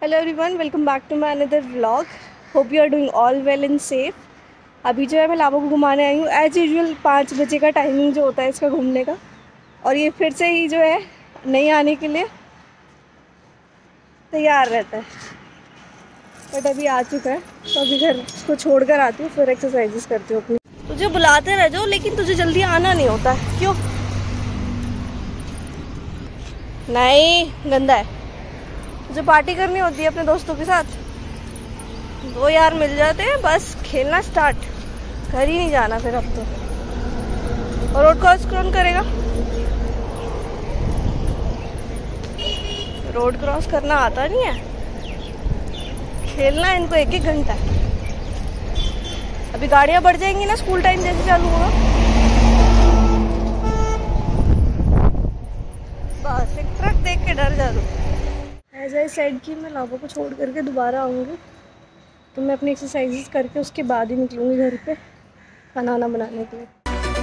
Hello everyone, welcome back to my another vlog. Hope you are doing all well and safe. अभी जो है मैं लाबो को घुमाने आई हूँ। एज़ यूजुअल 5 बजे का टाइमिंग जो होता है इसका घूमने का, और ये फिर से ही जो है नहीं आने के लिए तैयार रहता है। बट अभी आ चुका है तो अभी घर को छोड़ कर आती हूँ, फिर एक्सरसाइजेस करती हूँ अपनी। तुझे बुलाते रह जाओ लेकिन तुझे जल्दी आना नहीं होता है, क्यों? नहीं, गंदा है। मुझे पार्टी करनी होती है अपने दोस्तों के साथ, दो यार मिल जाते हैं, बस खेलना स्टार्ट, घर ही नहीं जाना फिर अब तो। और रोड क्रॉस कौन करेगा? रोड क्रॉस करना आता नहीं है, खेलना इनको 1-1 घंटा है। अभी गाड़ियां बढ़ जाएंगी ना, स्कूल टाइम जैसे चालू होगा, बस एक ट्रक देख के डर जा दो। एज आई सेड कि मैं लाबो को छोड़ करके दोबारा आऊँगी, तो मैं अपनी एक्सरसाइजेस करके उसके बाद ही निकलूँगी घर पे खाना बनाने के लिए।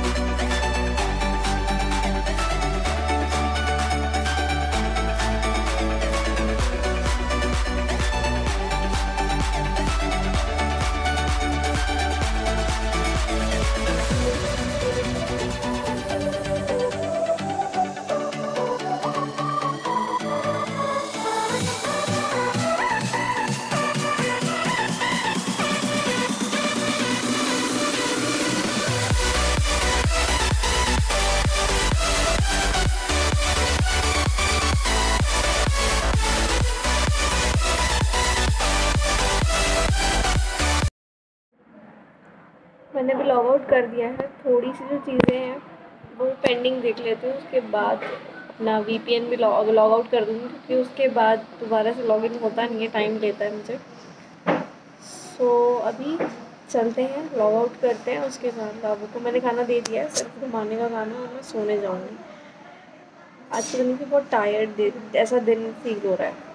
मैंने भी लॉग आउट कर दिया है। थोड़ी सी जो चीज़ें हैं वो पेंडिंग देख लेते हैं, उसके बाद अपना VPN भी लॉग आउट कर दूँगी, क्योंकि उसके बाद दोबारा से लॉगिन होता नहीं है, टाइम लेता है मुझे। सो अभी चलते हैं, लॉग आउट करते हैं, उसके बाद बाबू को मैंने खाना दे दिया है, सिर्फ घुमाने का खाना, और मैं सोने जाऊँगी। आज के दिन की बहुत टायर्ड ऐसा दिन फील हो रहा है।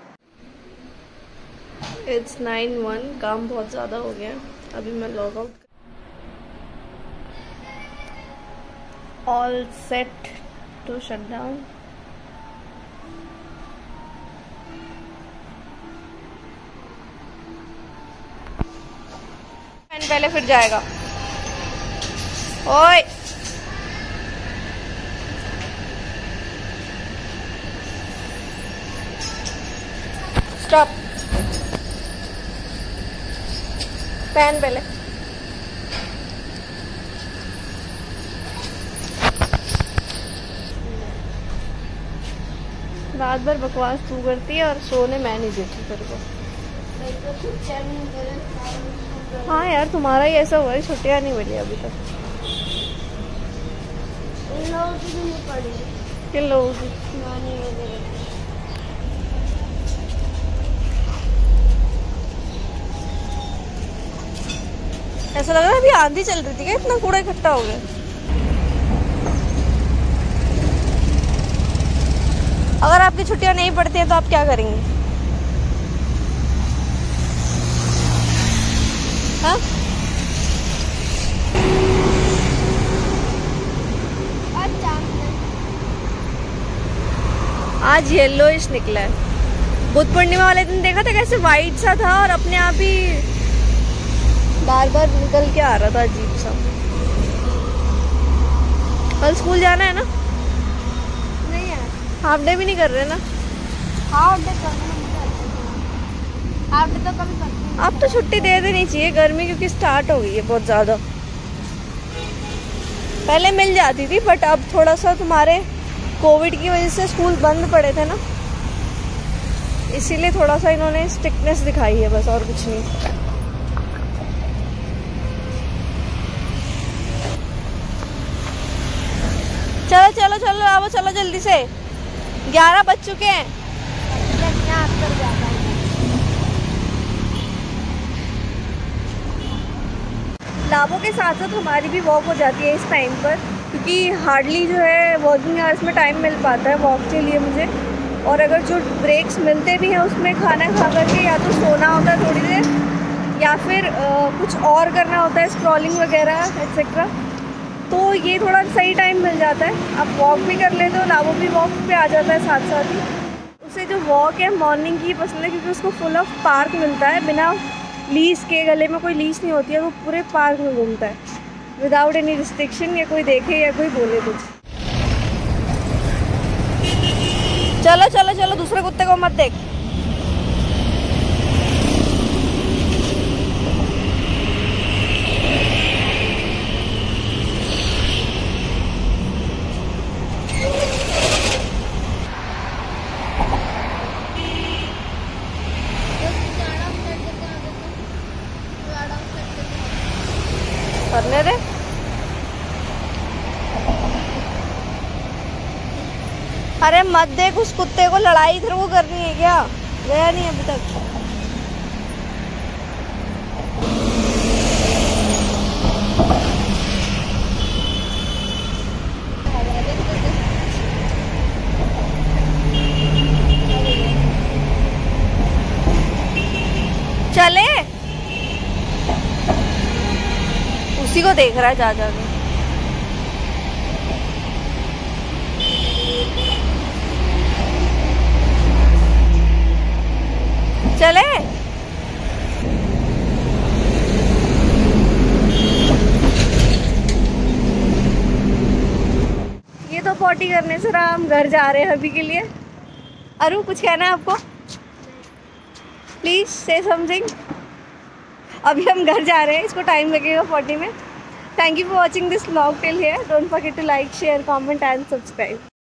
It's 9:01, काम बहुत ज़्यादा हो गया। अभी मैं log out all set to shut down। पहले फिर जाएगा। ओए स्टॉप, पहन पहले। रात भर बकवास तू करती है और सोने मैं नहीं देती तेरे को। हाँ यार, तुम्हारा ही ऐसा हुआ है, छुट्टियाँ नहीं मिली अभी तक। किन लोगों की? ऐसा लग रहा है अभी आंधी चल रही थी क्या, इतना कूड़ा इकट्ठा हो गया। अगर आपकी छुट्टियां नहीं पड़ती हैं तो आप क्या करेंगे? हाँ? आज येलोइश निकला है। बुद्ध पूर्णिमा वाले दिन देखा था कैसे वाइट सा था और अपने आप ही बार बार निकल के आ रहा था, अजीब सा। कल स्कूल जाना है ना? नहीं यार, हाफ डे भी नहीं कर रहे ना? हाफ डे तो कभी करते हैं। अब तो छुट्टी दे देनी चाहिए, गर्मी क्योंकि स्टार्ट हो गई है बहुत ज़्यादा। पहले मिल जाती थी, बट अब थोड़ा सा तुम्हारे कोविड की वजह से स्कूल बंद पड़े थे ना, इसीलिए थोड़ा सा इन्होंने स्ट्रिक्टनेस दिखाई है, बस और कुछ नहीं। चलो चलो चलो आओ, चलो जल्दी से, 11 बज चुके हैं। लाबो के साथ साथ हमारी भी वॉक हो जाती है इस टाइम पर, क्योंकि हार्डली जो है वर्किंग आवर्स में टाइम मिल पाता है वॉक के लिए मुझे। और अगर जो ब्रेक्स मिलते भी हैं उसमें खाना खा करके या तो सोना होता है थोड़ी देर, या फिर कुछ और करना होता है, स्क्रॉलिंग वगैरह एक्सेट्रा। तो ये थोड़ा सही टाइम मिल जाता है, आप वॉक भी कर लेते हो, लाबो भी वॉक पे आ जाता है साथ साथ ही। उसे जो वॉक है मॉर्निंग की पसंद है क्योंकि उसको फुल ऑफ पार्क मिलता है, बिना लीज के, गले में कोई लीज नहीं होती है, वो पूरे पार्क में घूमता है विदाउट एनी रिस्ट्रिक्शन, या कोई देखे या कोई बोले कुछ। चलो चलो चलो, दूसरे कुत्ते को मत देख। करने दे। अरे मत देख उस कुत्ते को, लड़ाई इधर को करनी है क्या? गया नहीं अभी तक। चले, उसी को देख रहा है जा जा के। चले, ये तो पॉटी करने से रहा, हम घर जा रहे हैं अभी के लिए। अरु कुछ कहना है आपको? प्लीज से समथिंग। अभी हम घर जा रहे हैं, इसको टाइम लगेगा पॉटी में। Thank you for watching this vlog till here. Don't forget to like, share, comment and subscribe.